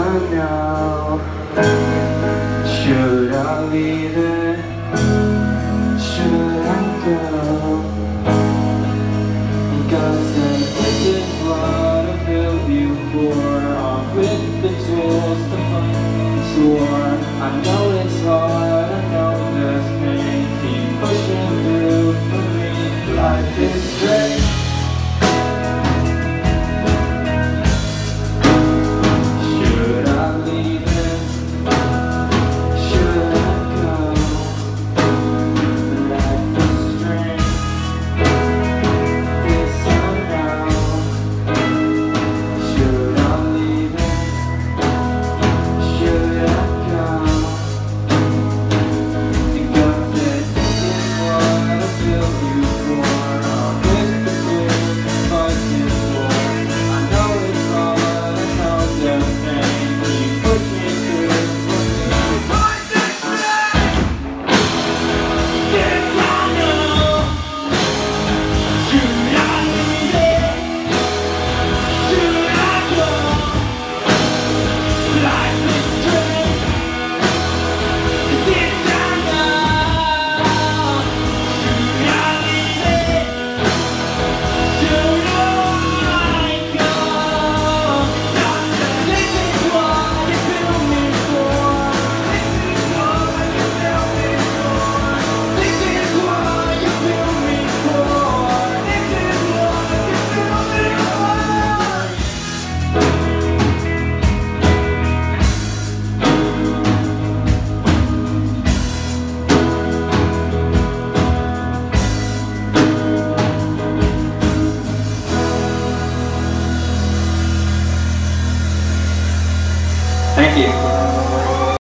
time now. Should I leave it? Should I go? God said this is what I built you for. Armed with the tools to fight this war. I know it's hard, I know there's pain. Keep pushing through for me. Life is strange. Thank you.